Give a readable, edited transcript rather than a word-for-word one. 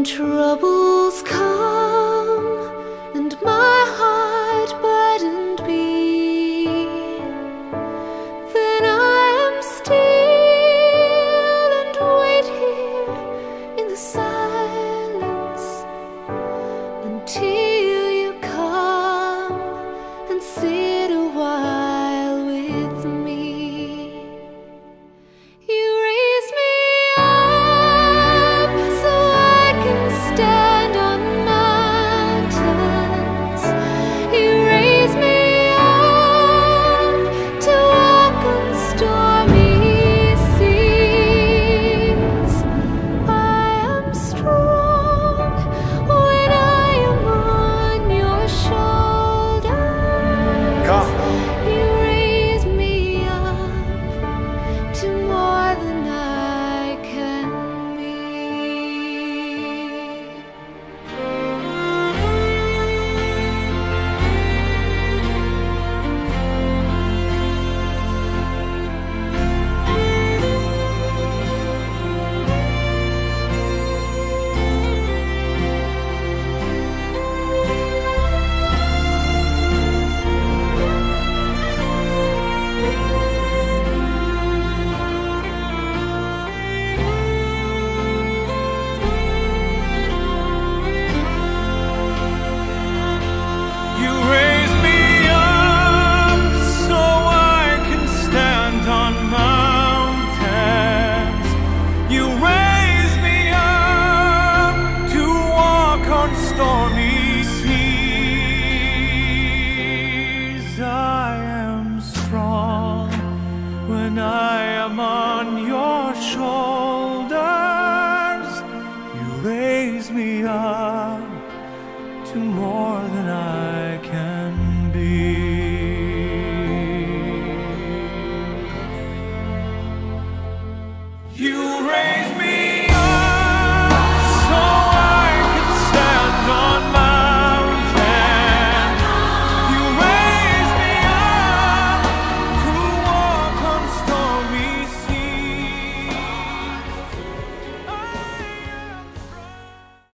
troubles come and my heart burdened be, then I am still and wait here in the silence until you come and sit a while with me. You raise me up so I can stand on mountains. You raise me up to walk on stormy seas. I am strong when I am on your shoulders. Come. You raise me up to more than I can be. You raise me up so I can stand on mountains. You raise me up to walk on stormy seas. I am strong when I am on your shoulders. You raise me up to more than I can